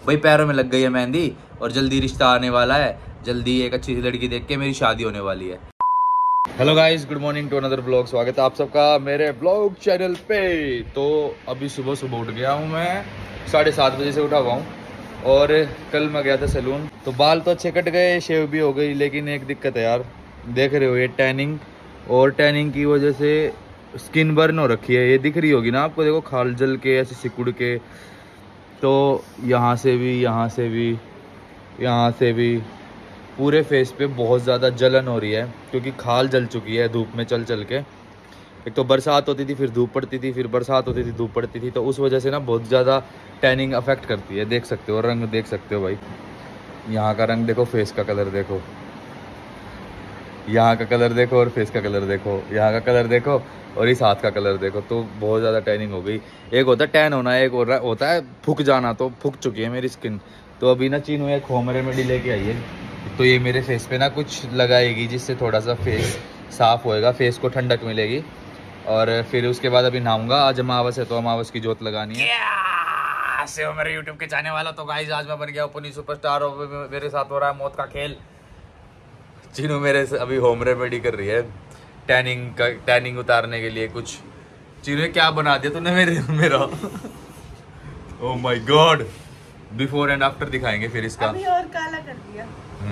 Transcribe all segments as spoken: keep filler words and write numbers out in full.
भाई पैरों में लग गई है मेहंदी और जल्दी रिश्ता आने वाला है, जल्दी एक अच्छी सी लड़की देख के मेरी शादी होने वाली है। Hello guys, good morning to another blog. स्वागत है आप सबका मेरे ब्लॉग चैनल पे। तो अभी सुबह सुबह उठ गया हूँ, मैं साढ़े सात बजे से उठा हुआ हूँ और कल मैं गया था सैलून। तो बाल तो अच्छे कट गए, शेव भी हो गई, लेकिन एक दिक्कत है यार, देख रहे हो ये टैनिंग, और टैनिंग की वजह से स्किन बर्न हो रखी है। ये दिख रही होगी ना आपको, देखो खाल जल के ऐसे सिकुड़ के, तो यहाँ से भी यहाँ से भी यहाँ से भी पूरे फेस पे बहुत ज़्यादा जलन हो रही है, क्योंकि खाल जल चुकी है धूप में चल चल के। एक तो बरसात होती थी, फिर धूप पड़ती थी, फिर बरसात होती थी, धूप पड़ती थी, तो उस वजह से ना बहुत ज़्यादा टैनिंग अफेक्ट करती है। देख सकते हो रंग, देख सकते हो भाई, यहाँ का रंग देखो, फेस का कलर देखो, यहाँ का कलर देखो और फेस का कलर देखो, यहाँ का कलर देखो और इस हाथ का कलर देखो। तो बहुत ज़्यादा टैनिंग हो गई। एक होता है टैन होना, एक होता है फूक जाना। तो फूक चुकी है मेरी स्किन। तो अभी ना चीनू एक होम रेमेडी लेके आई है, तो ये मेरे फेस पे ना कुछ लगाएगी, जिससे थोड़ा सा फेस साफ होएगा, फेस को ठंडक मिलेगी। और फिर उसके बाद अभी नहाऊंगा। आज अमावस है तो अमावस की जोत लगानी है। से हो मेरे यूट्यूब के चाहने वाला। तो गाइस आज मैं बन गया पुनी सुपरस्टार और मेरे साथ हो रहा है मौत का खेल। चीनू मेरे से अभी होम रेमेडी कर रही है टैनिंग का, टैनिंग उतारने के लिए कुछ। चीनू क्या बना दिया तूने मेरे मेरा oh my god. Before and after दिखाएंगे फिर इसका। अभी और काला कर दिया।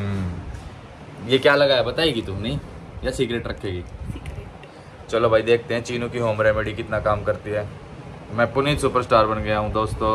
हम्म ये क्या लगाया बताएगी तुम नहीं, या सीक्रेट रखेगी? सीक्रेट। चलो भाई देखते हैं चीनू की होम रेमेडी कितना काम करती है। मैं पुनीत सुपरस्टार बन गया हूँ दोस्तों।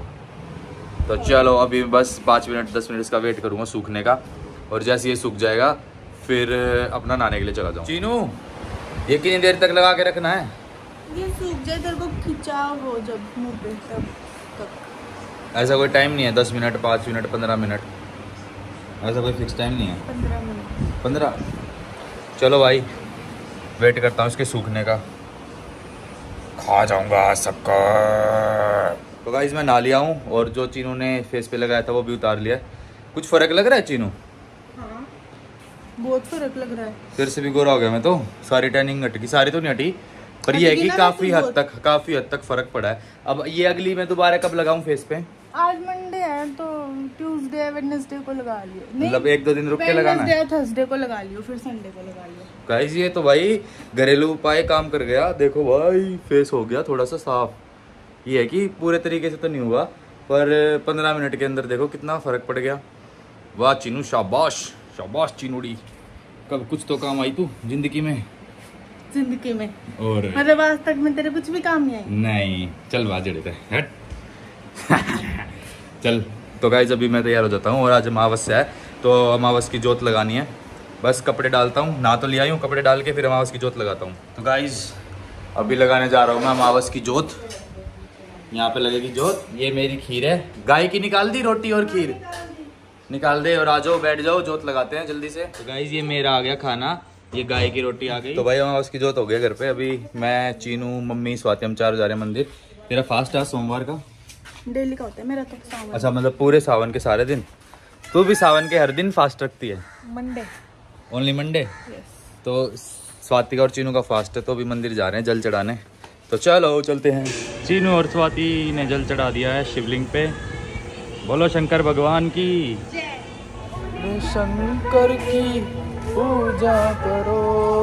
तो चलो अभी बस पाँच मिनट दस मिनट का वेट करूँगा सूखने का, और जैसे ये सूख जाएगा फिर अपना नहाने के लिए चला जाऊँ। चीनू ये कितनी देर तक लगा के रखना है? ये सूख जाए, तेरे को खिंचाव हो जब मुँह पे तब तक। ऐसा कोई टाइम नहीं है, दस मिनट पाँच मिनट पंद्रह मिनट, ऐसा कोई फिक्स टाइम नहीं है। पंद्रह मिनट पंद्रह चलो भाई वेट करता हूँ इसके सूखने का, खा जाऊंगा सबका। तो गाइस मैं नहा लिया हूँ और जो चीनू ने फेस पे लगाया था वो भी उतार लिया। कुछ फर्क लग रहा है चीनू? हाँ बहुत फर्क लग रहा है। फिर से भी गोरा हो गया मैं तो। सारी टैनिंग हट गई, सारी तो नहीं हटी, पर ये है कि काफी हद तक काफी हद तक फर्क पड़ा है। अब ये अगली मैं दोबारा कब लगाऊं फेस पे? आज मंडे है तो ट्यूसडे वेडनेसडे को लगा लियो। मतलब एक दो दिन रुक के लगाना है। थर्सडे को लगा लियो, फिर संडे को लगा लियो। गाइस ये तो भाई घरेलू उपाय काम कर गया। देखो भाई फेस हो गया थोड़ा सा साफ। ये है कि पूरे तरीके से तो नहीं हुआ, पर पंद्रह मिनट के अंदर देखो कितना फर्क पड़ गया। वाह चीनू, शाबाश शाबाश चीनूड़ी। कब कुछ तो काम आई तू जिंदगी में। जिंदगी में और मतलब आज तक में तेरे कुछ भी काम नहीं आई? नहीं चल बात जड़े थे हट चल। तो गाइस अभी मैं तैयार हो जाता हूँ और आज अमावस्या है तो अमावस की जोत लगानी है। बस कपड़े डालता हूँ, ना तो ले आई हूँ, कपड़े डाल के फिर अमावस की जोत लगाता हूँ। तो गाइस अभी लगाने जा रहा हूँ मैं अमावस की जोत। यहाँ पे लगेगी जोत। ये मेरी खीर है, गाय की निकाल दी रोटी और खीर निकाल दे, और आ जाओ बैठ जाओ जोत लगाते हैं जल्दी से। तो गाइस ये मेरा आ गया खाना, ये गाय की रोटी आ गई। तो भाई अमावस की जोत हो गया घर पे। अभी मैं चीनू मम्मी स्वाति हम चार जा रहे हैं मंदिर। तेरा फास्ट है सोमवार का? डेली का होता है मेरा तो सावन। अच्छा मतलब पूरे सावन के सारे दिन? तू भी सावन के हर दिन फास्ट रखती है? Monday only Monday. यस। तो स्वाति का और चीनू का फास्ट है, तो अभी मंदिर जा रहे हैं जल चढ़ाने। तो चलो चलते हैं। चीनू और स्वाति ने जल चढ़ा दिया है शिवलिंग पे। बोलो शंकर भगवान की जय। शंकर की पूजा करो,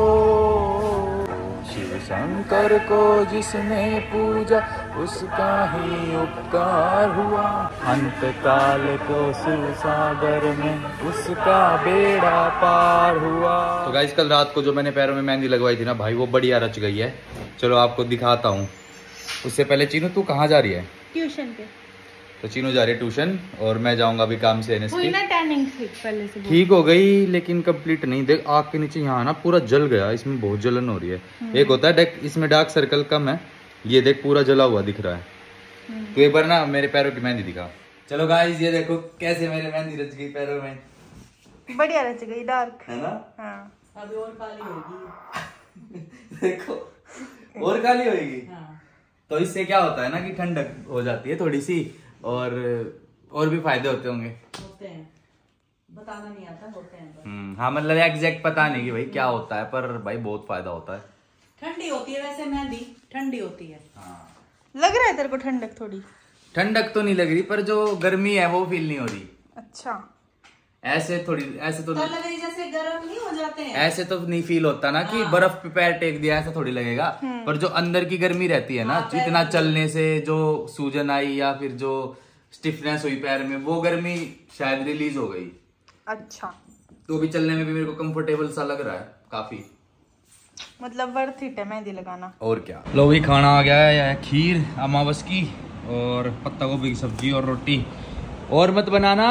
शिव शंकर को जिसने पूजा उसका ही उपकार हुआ। अंत काल को शिव सागर में उसका बेड़ा पार हुआ। तो गाइस कल रात को जो मैंने पैरों में मेहंदी लगवाई थी ना भाई, वो बढ़िया रच गई है। चलो आपको दिखाता हूँ। उससे पहले चीनू तू कहाँ जा रही है? ट्यूशन पे। तो चीनू जा रही है ट्यूशन और मैं जाऊंगा अभी काम से। हुई ना टैनिंग पहले से? ठीक हो गई लेकिन कंप्लीट नहीं। देख आँख के नीचे यहाँ ना पूरा जल गया, इसमें बहुत जलन हो रही है। एक होता है इसमें डार्क सर्कल कम है, ये देख पूरा जला हुआ दिख रहा है। तो एक बार ना मेरे पैरों की मेहंदी दिखा। चलो गाइस ये देखो कैसे मेरे मेहंदी रच गई पैरों में। बढ़िया रच गई, डार्क है ना? हाँ। अभी और काली होगी देखो और काली होगी। हाँ। तो इससे क्या होता है ना कि ठंडक हो जाती है थोड़ी सी, और और भी फायदे होते होंगे। होते हैं, बताना नहीं आता, होते हैं। हम्म हाँ मतलब एग्जैक्ट पता नहीं कि भाई क्या होता है, पर भाई बहुत फायदा होता है। ठंडी होती है वैसे मेहंदी, ठंडी होती है। हाँ लग रहा है तेरे को ठंडक थोड़ी? ठंडक तो नहीं लग रही पर जो गर्मी है वो फील नहीं हो रही। अच्छा ऐसे थोड़ी ऐसे तो लगे जैसे गर्म नहीं हो जाते हैं, ऐसे तो नहीं फील होता ना कि बर्फ पे पैर टेक दिया, ऐसा थोड़ी लगेगा। पर जो अंदर की गर्मी रहती है ना, इतना चलने से जो सूजन आई या फिर जो स्टिफनेस हुई पैर में, वो गर्मी शायद रिलीज हो गई। अच्छा तो भी चलने में भी मेरे को कंफर्टेबल सा लग रहा है काफी, मतलब वर्थ इट है मेहंदी लगाना। और क्या। लो भी खाना आ गया है, खीर अमावस की और पत्ता गोभी की सब्जी और रोटी। और मत बनाना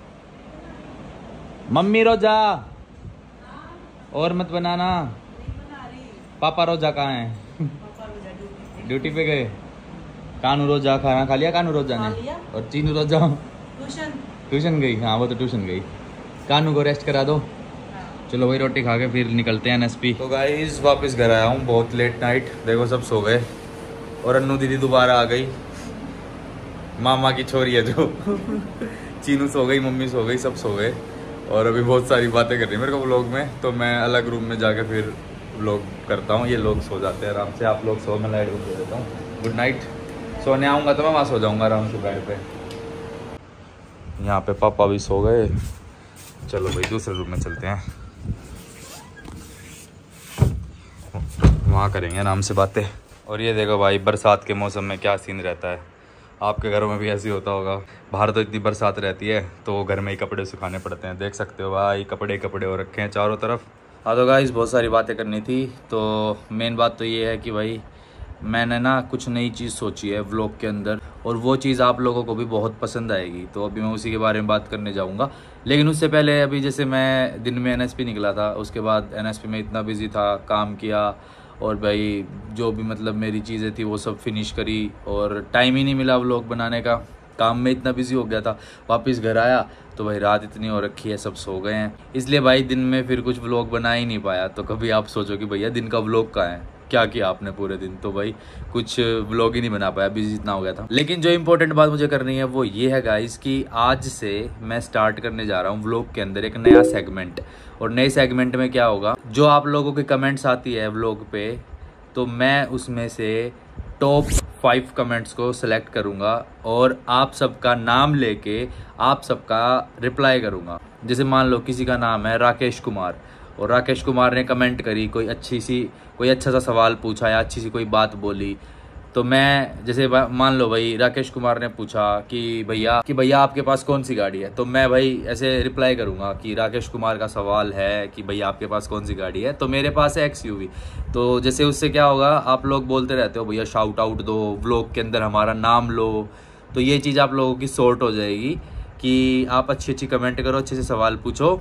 मम्मी रोजा, और मत बनाना। पापा रोजा कहाँ है? ड्यूटी पे गए। कानू रोजा खाना खा लिया कानू रोजा ने, और चीनू रोजा ट्यूशन ट्यूशन गई। हाँ वो तो ट्यूशन गई। कानू को रेस्ट करा दो। चलो वही रोटी खा के फिर निकलते हैं एनएसपी। तो गाइस वापस घर आया हूँ, बहुत लेट नाइट। देखो सब सो गए और अन्नू दीदी दोबारा आ गई, मामा की छोरी है जो। चीनू सो गई, मम्मी सो गई, सब सो गए और अभी बहुत सारी बातें कर रही है मेरे को व्लॉग में। तो मैं अलग रूम में जाके फिर व्लॉग करता हूँ। ये लोग सो जाते हैं आराम से, आप लोग सो, मैं लाइट बंद कर देता हूँ। Good night. सोने आऊँगा तो मैं वहाँ सो जाऊँगा आराम से बेड पे। यहाँ पे पापा भी सो गए। चलो भाई दूसरे रूम में चलते हैं, वहाँ करेंगे आराम से बातें। और ये देखो भाई बरसात के मौसम में क्या सीन रहता है। आपके घरों में भी ऐसे होता होगा। बाहर तो इतनी बरसात रहती है तो घर में ही कपड़े सुखाने पड़ते हैं। देख सकते हो भाई कपड़े कपड़े हो रखे हैं चारों तरफ। हाँ तो गाइस बहुत सारी बातें करनी थी। तो मेन बात तो ये है कि भाई मैंने ना कुछ नई चीज़ सोची है व्लॉग के अंदर, और वो चीज़ आप लोगों को भी बहुत पसंद आएगी। तो अभी मैं उसी के बारे में बात करने जाऊंगा। लेकिन उससे पहले अभी जैसे मैं दिन में एनएसपी निकला था, उसके बाद एनएसपी में इतना बिजी था, काम किया और भाई जो भी मतलब मेरी चीज़ें थी वो सब फिनिश करी, और टाइम ही नहीं मिला व्लॉग बनाने का। काम में इतना बिजी हो गया था। वापस घर आया तो भाई रात इतनी हो रखी है, सब सो गए हैं, इसलिए भाई दिन में फिर कुछ व्लॉग बना ही नहीं पाया। तो कभी आप सोचो कि भैया दिन का व्लॉग कहाँ है, क्या किया आपने पूरे दिन? तो भाई कुछ व्लॉग ही नहीं बना पाया, बिजी इतना हो गया था। लेकिन जो इंपॉर्टेंट बात मुझे करनी है वो ये है गाइस कि आज से मैं स्टार्ट करने जा रहा हूँ व्लॉग के अंदर एक नया सेगमेंट। और नए सेगमेंट में क्या होगा, जो आप लोगों की कमेंट्स आती है व्लॉग पे, तो मैं उसमें से टॉप फाइव कमेंट्स को सिलेक्ट करूंगा और आप सबका नाम लेके आप सबका रिप्लाई करूंगा। जैसे मान लो किसी का नाम है राकेश कुमार, और राकेश कुमार ने कमेंट करी, कोई अच्छी सी कोई अच्छा सा सवाल पूछा या अच्छी सी कोई बात बोली, तो मैं जैसे मान लो भाई राकेश कुमार ने पूछा कि भैया कि भैया आपके पास कौन सी गाड़ी है, तो मैं भाई ऐसे रिप्लाई करूंगा कि राकेश कुमार का सवाल है कि भैया आपके पास कौन सी गाड़ी है, तो मेरे पास है एक्सयूवी। तो जैसे उससे क्या होगा, आप लोग बोलते रहते हो भैया शाउट आउट दो, व्लॉग के अंदर हमारा नाम लो, तो ये चीज़ आप लोगों की सॉर्ट हो जाएगी कि आप अच्छी अच्छी कमेंट करो, अच्छे से सवाल पूछो,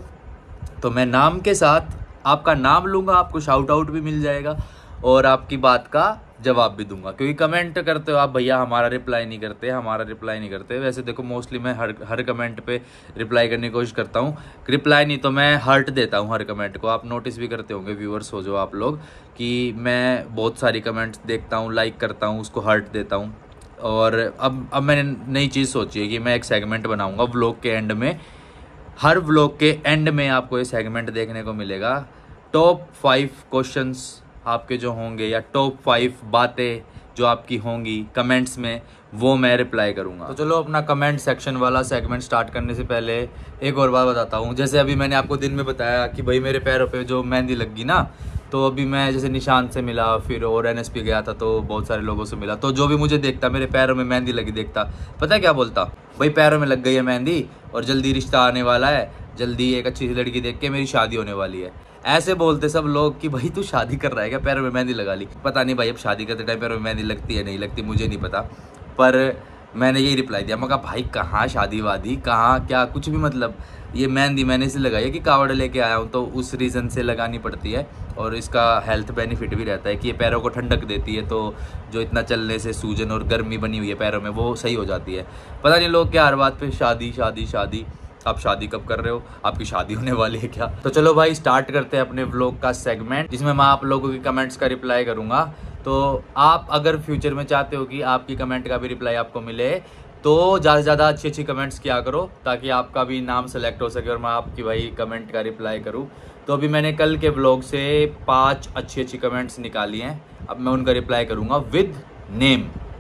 तो मैं नाम के साथ आपका नाम लूँगा, आपको शाउट आउट भी मिल जाएगा और आपकी बात का जवाब भी दूंगा। क्योंकि कमेंट करते हो आप भैया हमारा रिप्लाई नहीं करते, हमारा रिप्लाई नहीं करते। वैसे देखो मोस्टली मैं हर हर कमेंट पे रिप्लाई करने की कोशिश करता हूँ, रिप्लाई नहीं तो मैं हार्ट देता हूँ हर कमेंट को। आप नोटिस भी करते होंगे, व्यूअर्स हो जो आप लोग, कि मैं बहुत सारी कमेंट्स देखता हूँ, लाइक करता हूँ, उसको हार्ट देता हूँ। और अब अब मैंने नई चीज़ सोची है कि मैं एक सेगमेंट बनाऊँगा व्लॉग के एंड में। हर व्लॉग के एंड में आपको ये सेगमेंट देखने को मिलेगा। टॉप फाइव क्वेश्चंस आपके जो होंगे या टॉप फाइव बातें जो आपकी होंगी कमेंट्स में, वो मैं रिप्लाई करूंगा। तो चलो अपना कमेंट सेक्शन वाला सेगमेंट स्टार्ट करने से पहले एक और बात बताता हूँ। जैसे अभी मैंने आपको दिन में बताया कि भाई मेरे पैरों पे जो मेहंदी लग गई ना, तो अभी मैं जैसे निशान से मिला, फिर और एनएसपी गया था तो बहुत सारे लोगों से मिला, तो जो भी मुझे देखता, मेरे पैरों में मेहंदी लगी देखता, पता है क्या बोलता? भाई पैरों में लग गई है मेहंदी और जल्दी रिश्ता आने वाला है, जल्दी एक अच्छी सी लड़की देख के मेरी शादी होने वाली है। ऐसे बोलते सब लोग कि भाई तू शादी कर रहा है क्या, पैरों में मेहंदी लगा ली। पता नहीं भाई अब शादी करते टाइम पैरों में मेहंदी लगती है नहीं लगती, मुझे नहीं पता, पर मैंने यही रिप्लाई दिया। मैं कहा भाई कहाँ शादी वादी, कहाँ क्या, कुछ भी मतलब ये मेहंदी मैंने इसे लगाई है कि कावड़ लेके आया हूँ तो उस रीज़न से लगानी पड़ती है, और इसका हेल्थ बेनिफिट भी रहता है कि ये पैरों को ठंडक देती है, तो जो इतना चलने से सूजन और गर्मी बनी हुई है पैरों में वो सही हो जाती है। पता नहीं लोग क्या हर बात पे शादी शादी शादी, आप शादी कब कर रहे हो, आपकी शादी होने वाली है क्या? तो चलो भाई स्टार्ट करते हैं अपने व्लॉग का सेगमेंट, जिसमें मैं आप लोगों की कमेंट्स का रिप्लाई करूंगा। तो आप अगर फ्यूचर में चाहते हो कि आपकी कमेंट का भी रिप्लाई आपको मिले, तो ज़्यादा से ज़्यादा अच्छी अच्छी कमेंट्स किया करो ताकि आपका भी नाम सेलेक्ट हो सके और मैं आपकी भाई कमेंट का रिप्लाई करूँ। तो अभी मैंने कल के व्लॉग से पाँच अच्छी अच्छी कमेंट्स निकाली हैं, अब मैं उनका रिप्लाई करूँगा विद नेम।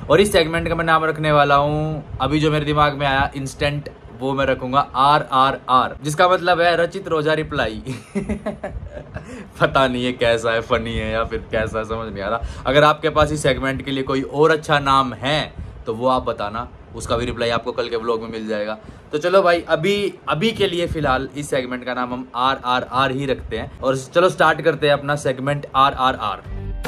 और इस सेगमेंट का मैं नाम रखने वाला हूँ, अभी जो मेरे दिमाग में आया इंस्टेंट, वो मैं रखूंगा आर आर आर, जिसका मतलब है रचित रोजा रिप्लाई। पता नहीं है कैसा है, फनी है या फिर कैसा है, समझ नहीं आ रहा। अगर आपके पास इस सेगमेंट के लिए कोई और अच्छा नाम है तो वो आप बताना, उसका भी रिप्लाई आपको कल के व्लॉग में मिल जाएगा। तो चलो भाई, अभी अभी के लिए फिलहाल इस सेगमेंट का नाम हम आर आर आर ही रखते हैं। और चलो स्टार्ट करते हैं अपना सेगमेंट आर आर आर।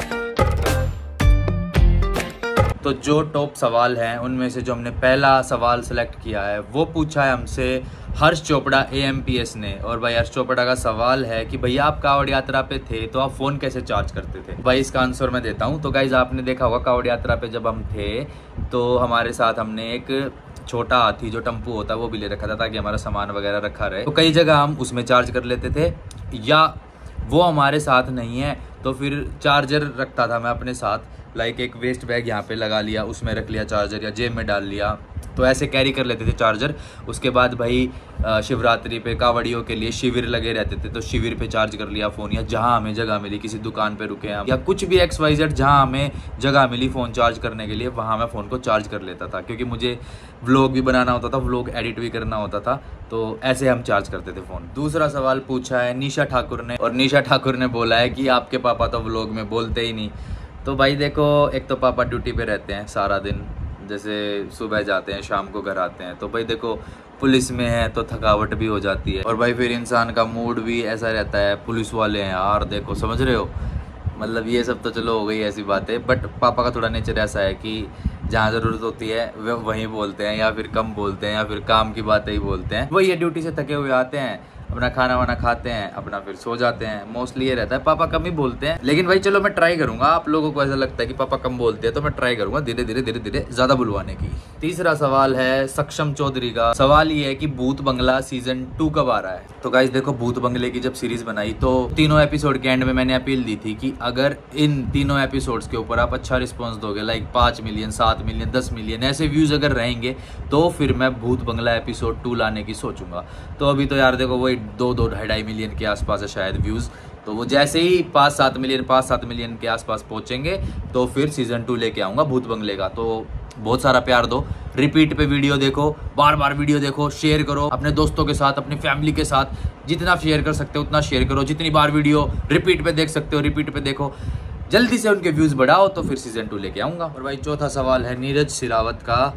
तो जो टॉप सवाल हैं उनमें से जो हमने पहला सवाल सेलेक्ट किया है वो पूछा है हमसे Harsh Chopra A M P S ने। और भाई हर्ष चोपड़ा का सवाल है कि भैया आप कावड़ यात्रा पे थे तो आप फ़ोन कैसे चार्ज करते थे। भाई इसका आंसर मैं देता हूँ। तो गाइज आपने देखा होगा कावड़ यात्रा पे जब हम थे तो हमारे साथ हमने एक छोटा हाथी जो टम्पू होता है वो भी ले रखा था ताकि हमारा सामान वगैरह रखा रहे। तो कई जगह हम उसमें चार्ज कर लेते थे, या वो हमारे साथ नहीं है तो फिर चार्जर रखता था मैं अपने साथ, लाइक एक वेस्ट बैग यहाँ पे लगा लिया, उसमें रख लिया चार्जर, या जेब में डाल लिया, तो ऐसे कैरी कर लेते थे चार्जर। उसके बाद भाई शिवरात्रि पे कावड़ियों के लिए शिविर लगे रहते थे तो शिविर पे चार्ज कर लिया फ़ोन, या जहाँ हमें जगह मिली, किसी दुकान पे रुके हैं या कुछ भी एक्स वाई जेड, जहाँ हमें जगह मिली फ़ोन चार्ज करने के लिए वहाँ मैं फ़ोन को चार्ज कर लेता था, क्योंकि मुझे व्लॉग भी बनाना होता था, व्लॉग एडिट भी करना होता था, तो ऐसे हम चार्ज करते थे फ़ोन। दूसरा सवाल पूछा है निशा ठाकुर ने, और निशा ठाकुर ने बोला है कि आपके पापा तो व्लॉग में बोलते ही नहीं। तो भाई देखो, एक तो पापा ड्यूटी पे रहते हैं सारा दिन, जैसे सुबह जाते हैं शाम को घर आते हैं, तो भाई देखो पुलिस में है तो थकावट भी हो जाती है, और भाई फिर इंसान का मूड भी ऐसा रहता है, पुलिस वाले हैं यार देखो, समझ रहे हो, मतलब ये सब तो चलो हो गई ऐसी बात है। बट पापा का थोड़ा नेचर ऐसा है कि जहाँ ज़रूरत होती है वे वहीं बोलते हैं, या फिर कम बोलते हैं, या फिर काम की बातें ही बोलते हैं। वही ये ड्यूटी से थके हुए आते हैं, अपना खाना वाना खाते हैं, अपना फिर सो जाते हैं, मोस्टली ये रहता है। पापा कम ही बोलते हैं, लेकिन भाई चलो मैं ट्राई करूंगा। आप लोगों को ऐसा लगता है कि पापा कम बोलते हैं तो मैं ट्राई करूंगा धीरे धीरे धीरे धीरे ज़्यादा बुलवाने की। तीसरा सवाल है सक्षम चौधरी का। सवाल ये है कि भूत बंगला सीजन टू कब आ रहा है। तो गाइस देखो, भूत बंगले की जब सीरीज बनाई तो तीनों एपिसोड के एंड में मैंने अपील दी थी कि अगर इन तीनों एपिसोड्स के ऊपर आप अच्छा रिस्पॉन्स दोगे, लाइक पाँच मिलियन सात मिलियन दस मिलियन ऐसे व्यूज़ अगर रहेंगे तो फिर मैं भूत बंगला एपिसोड टू लाने की सोचूंगा। तो अभी तो यार देखो वही दो दो ढाई ढाई मिलियन के आसपास है शायद व्यूज़, तो वो जैसे ही पाँच सात मिलियन पाँच सात मिलियन के आसपास पहुंचेंगे तो फिर सीजन टू लेके आऊँगा भूत बंगले का। तो बहुत सारा प्यार दो, रिपीट पे वीडियो देखो, बार बार वीडियो देखो, शेयर करो अपने दोस्तों के साथ, अपनी फैमिली के साथ, जितना शेयर कर सकते हो उतना शेयर करो, जितनी बार वीडियो रिपीट पे देख सकते हो रिपीट पे देखो, जल्दी से उनके व्यूज़ बढ़ाओ तो फिर सीजन टू लेके आऊँगा। और भाई चौथा सवाल है नीरज सिरावत का।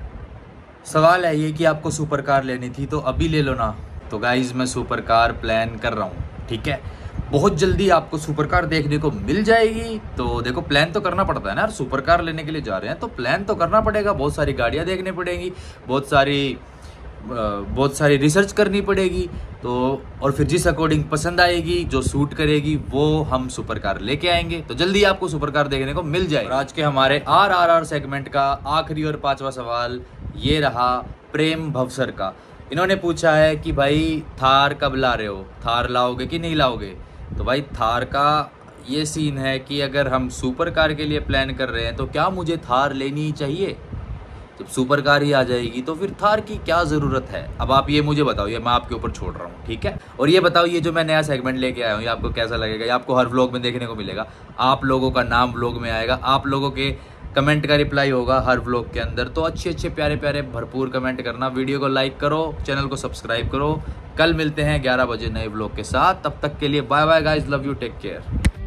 सवाल है ये कि आपको सुपर कार लेनी थी तो अभी ले लो ना। तो गाइज मैं सुपर कार प्लान कर रहा हूँ, ठीक है, बहुत जल्दी आपको सुपर कार देखने को मिल जाएगी। तो देखो प्लान तो करना पड़ता है ना यार, सुपर कार लेने के लिए जा रहे हैं तो प्लान तो करना पड़ेगा, बहुत सारी गाड़ियाँ देखनी पड़ेंगी, बहुत सारी बहुत सारी रिसर्च करनी पड़ेगी, तो और फिर जिस अकॉर्डिंग पसंद आएगी, जो सूट करेगी, वो हम सुपर कार लेके आएंगे। तो जल्दी आपको सुपर कार देखने को मिल जाएगा। आज के हमारे आर आर आर सेगमेंट का आखिरी और पांचवा सवाल ये रहा प्रेम भवसर का। इन्होंने पूछा है कि भाई थार कब ला रहे हो, थार लाओगे कि नहीं लाओगे। तो भाई थार का ये सीन है कि अगर हम सुपर कार के लिए प्लान कर रहे हैं तो क्या मुझे थार लेनी चाहिए। जब सुपर कार ही आ जाएगी तो फिर थार की क्या ज़रूरत है। अब आप ये मुझे बताओ, ये मैं आपके ऊपर छोड़ रहा हूँ, ठीक है। और ये बताओ, ये जो मैं नया सेगमेंट लेके आया हूँ ये आपको कैसा लगेगा। ये आपको हर व्लॉग में देखने को मिलेगा, आप लोगों का नाम व्लॉग में आएगा, आप लोगों के कमेंट का रिप्लाई होगा हर व्लॉग के अंदर। तो अच्छे अच्छे प्यारे प्यारे भरपूर कमेंट करना, वीडियो को लाइक करो, चैनल को सब्सक्राइब करो। कल मिलते हैं ग्यारह बजे नए व्लॉग के साथ, तब तक के लिए bye bye guys, love you, take care.